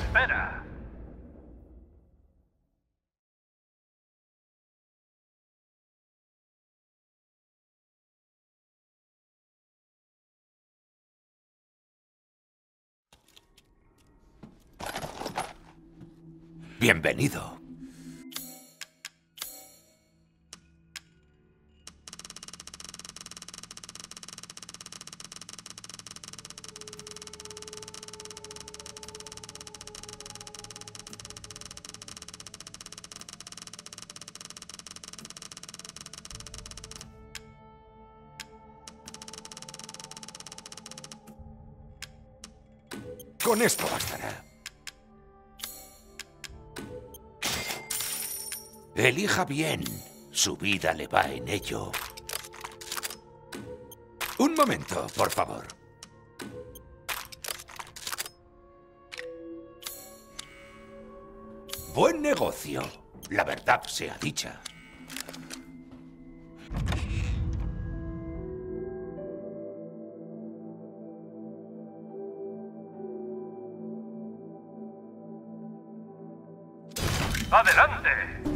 espera. Bienvenido. Con esto bastará. Elija bien. Su vida le va en ello. Un momento, por favor. Buen negocio. La verdad sea dicha. ¡Adelante!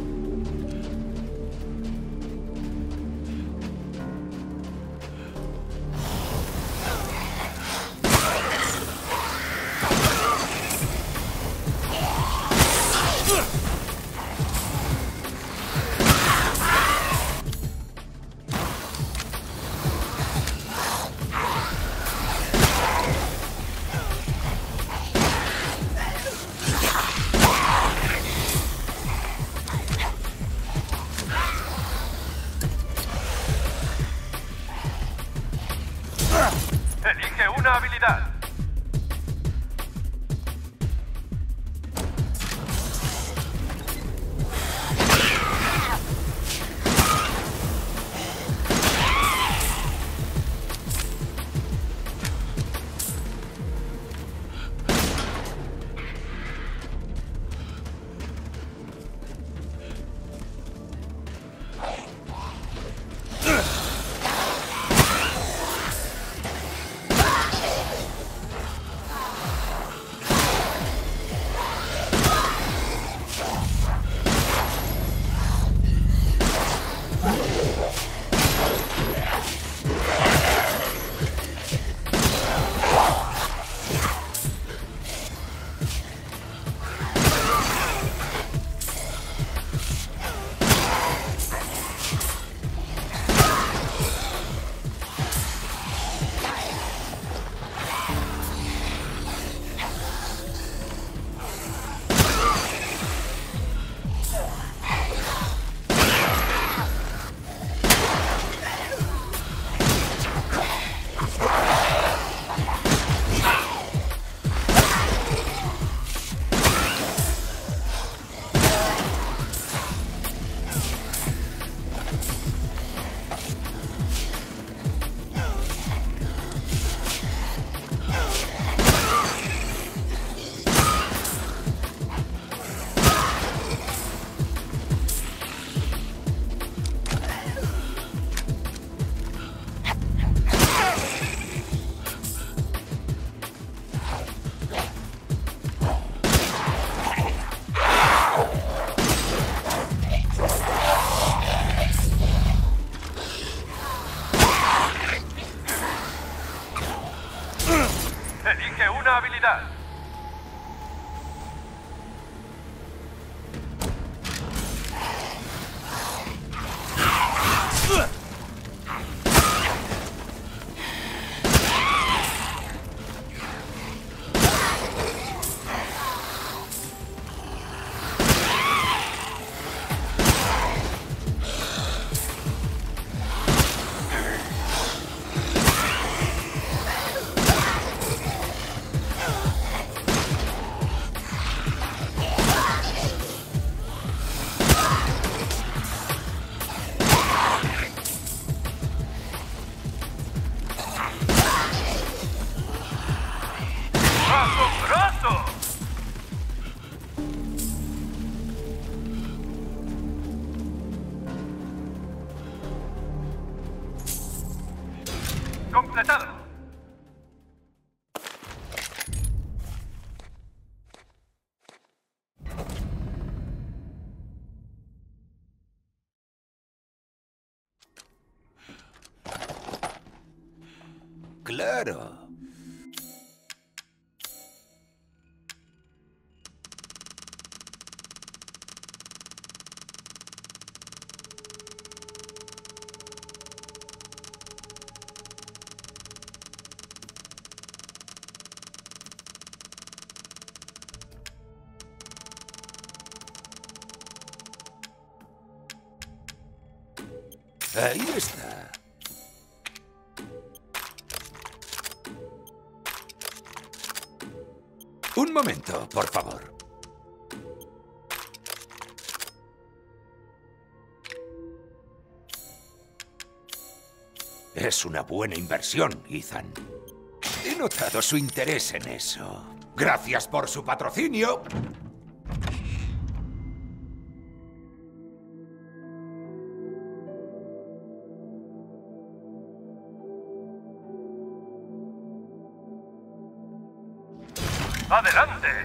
Elige una habilidad. Elige una habilidad. ¡Asombroso! Completado. claro. Ahí está. Un momento, por favor. Es una buena inversión, Ethan. He notado su interés en eso. Gracias por su patrocinio. ¡Adelante!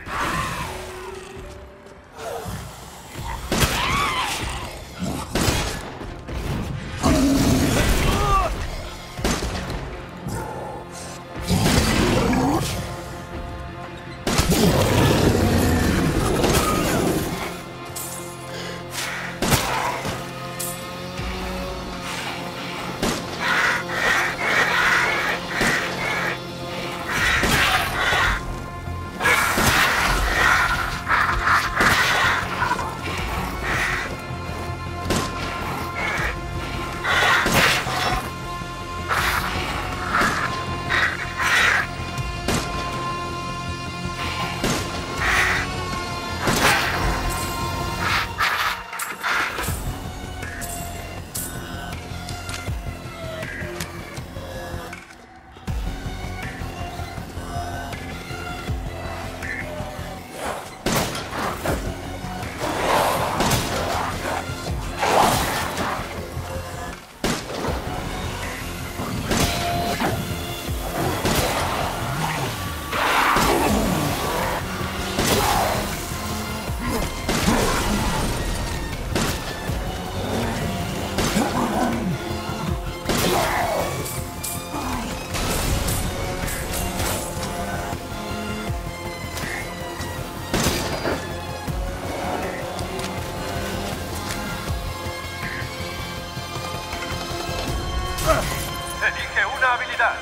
Elige una habilidad.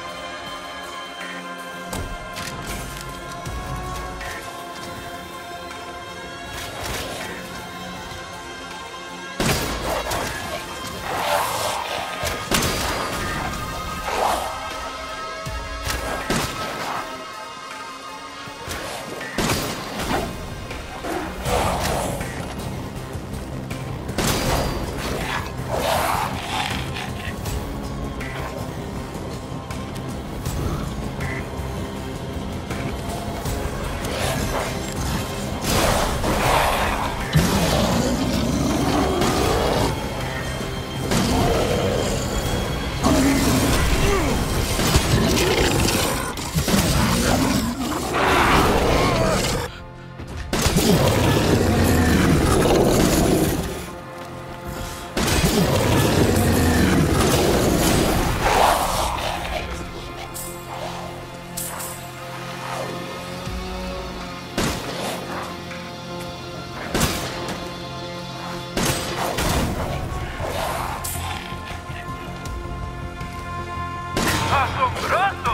¡Asombroso!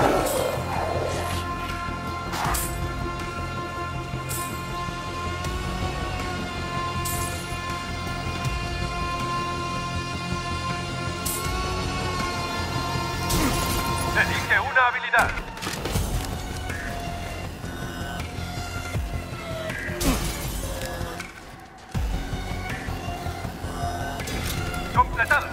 Elige una habilidad. Completada.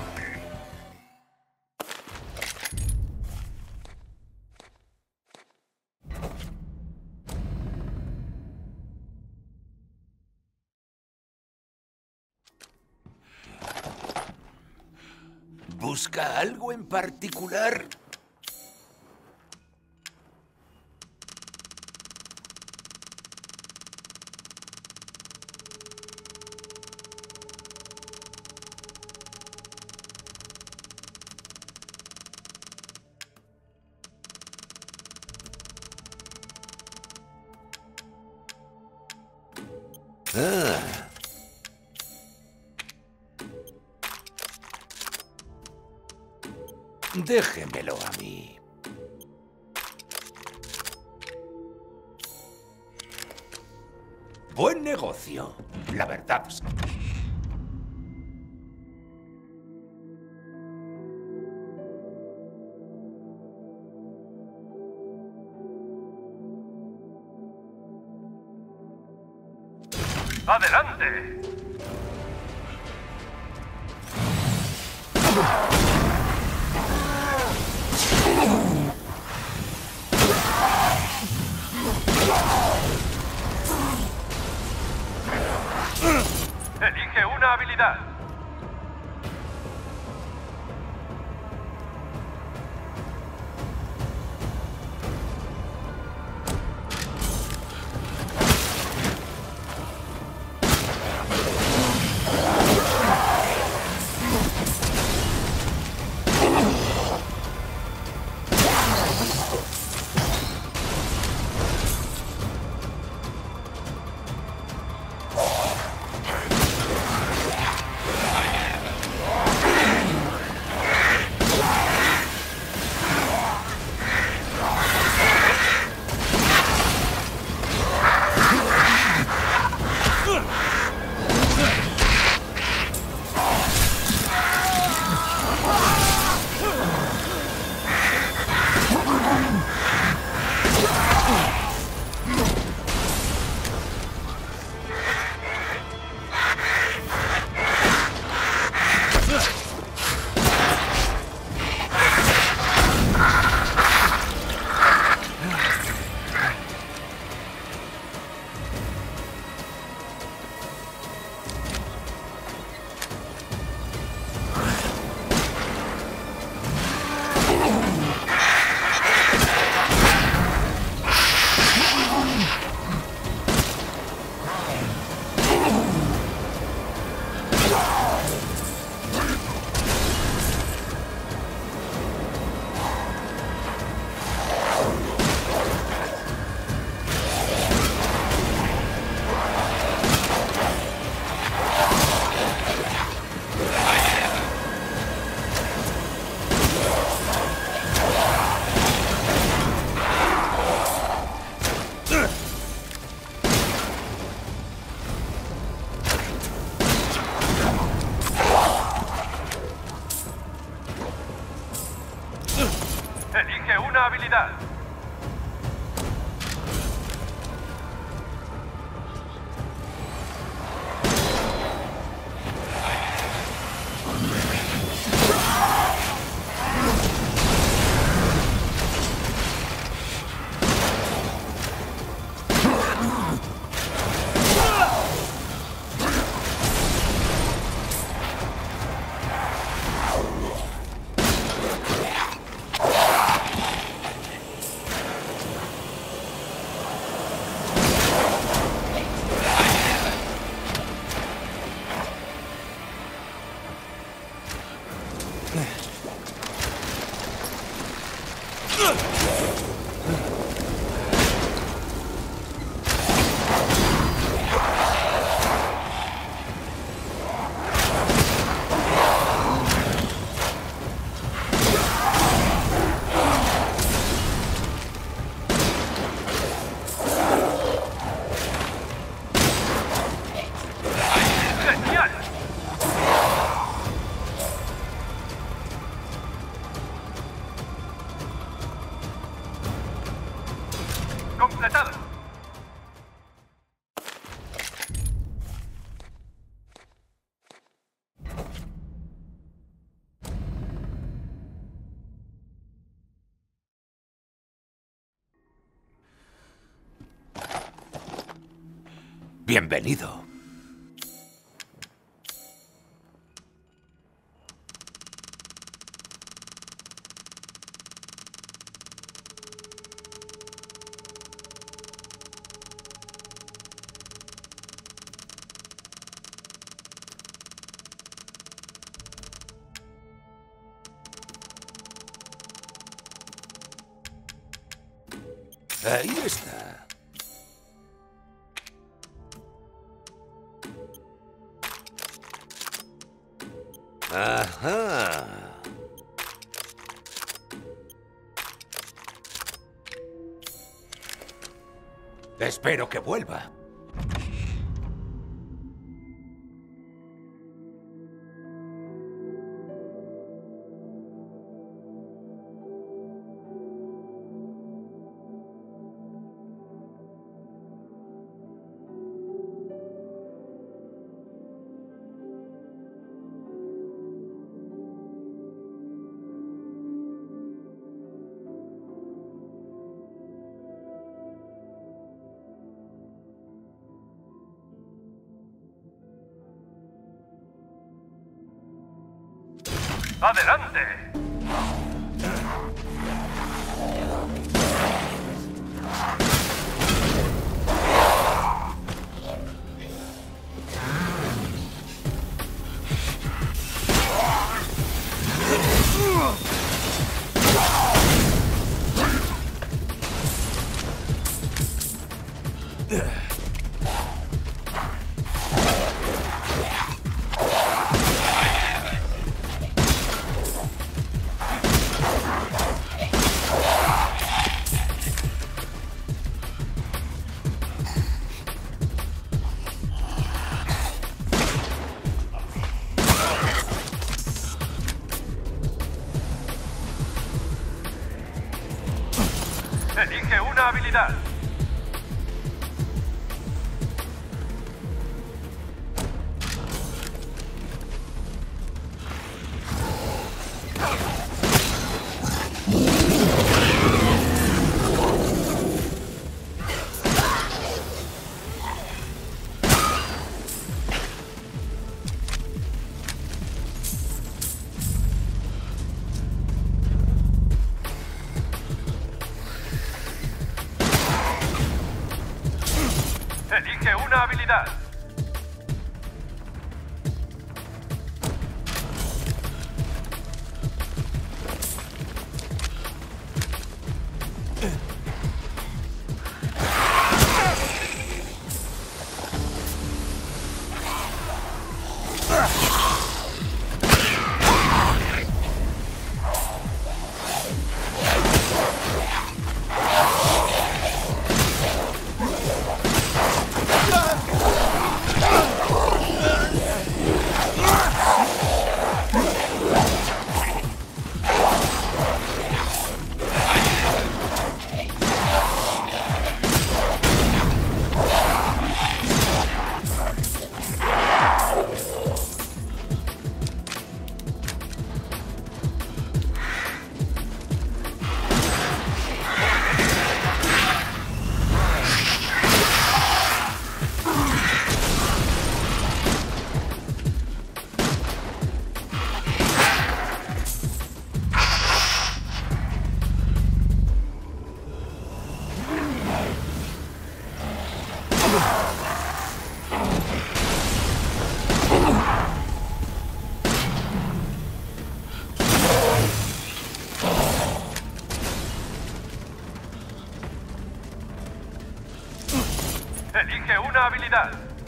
¿Busca algo en particular? Ah. Déjemelo a mí. Buen negocio, la verdad. ¡Adelante! Elige una habilidad. Elige una habilidad. ¡Genial! ¡Completado! Bienvenido. Ahí está. Ajá. Espero que vuelva. ¡Adelante! Elige una habilidad. Elige una habilidad. Elige una habilidad.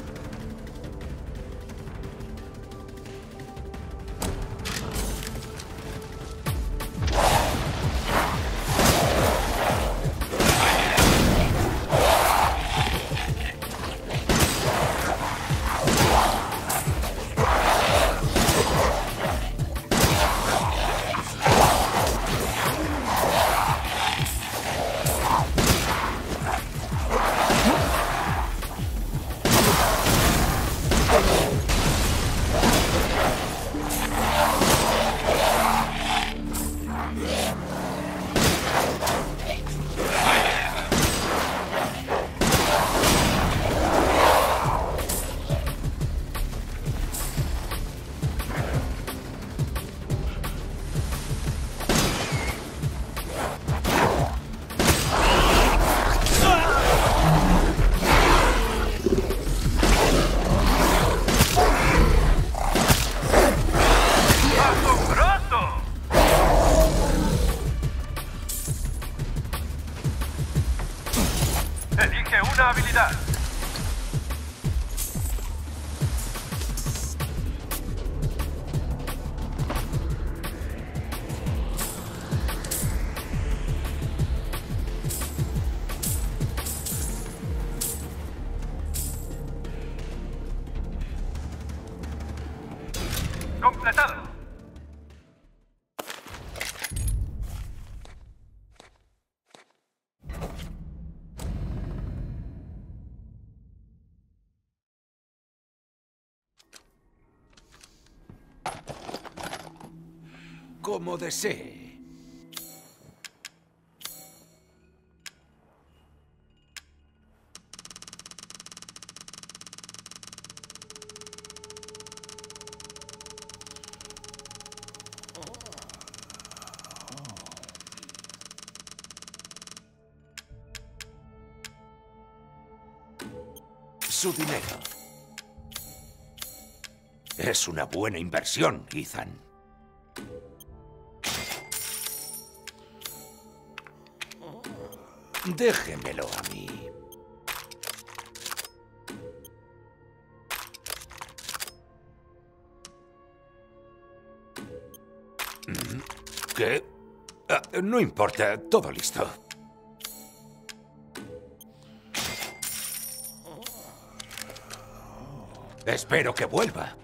Elige una habilidad. Completado. Como desee. Su dinero. Es una buena inversión, Ethan. Déjemelo a mí. ¿Qué? No importa, todo listo. Espero que vuelva.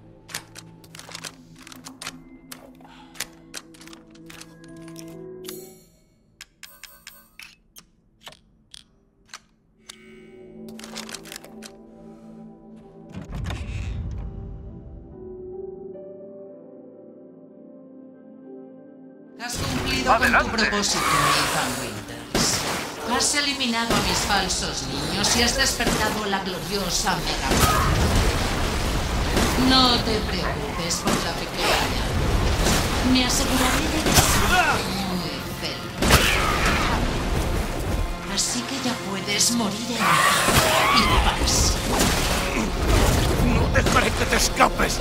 Has cumplido Adelante. con tu propósito, Ethan Winters. Has eliminado a mis falsos niños y has despertado la gloriosa Mega Man. No te preocupes por la pequeña. Me aseguraré de que sea muy feliz. Así que ya puedes morir en paz. ¡No dejaré que te escapes!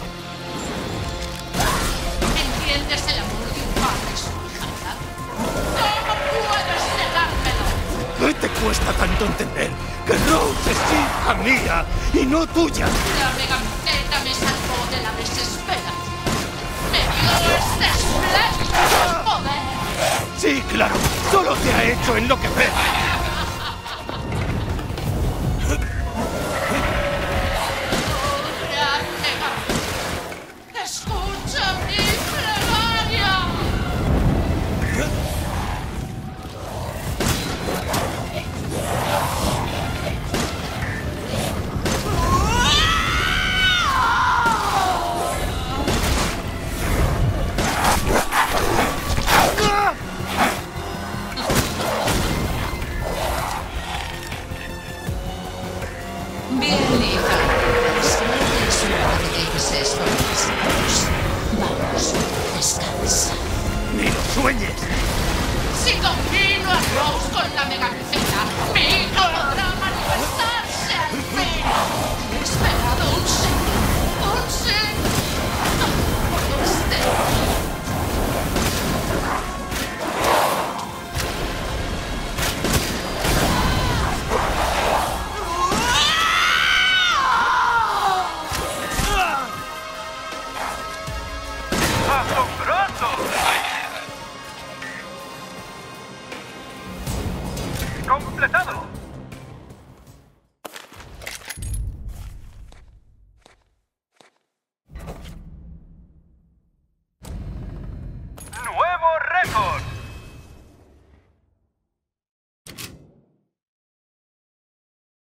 ¿Entiendes el amor de un padre y su hija? ¿Cómo puedes negármelo? ¿Qué te cuesta tanto entender que Rose es hija mía y no tuya? La megamuteta me salvó de la desesperación. Me dio este espléndido poder. Sí, claro, solo te ha hecho enloquecer. Gran Megaman, escucha mi plegaria. Bien, hija. Espero que es hora de que dejes esto en mis manos. Vamos, descansa. ¡Ni lo sueñes! Si combino a Rose con la megamuteta, mi hija podrá manifestarse al fin. He esperado un siglo. ¡Un siglo! Por usted. ¡Asombroso! ¡Completado! ¡Nuevo récord!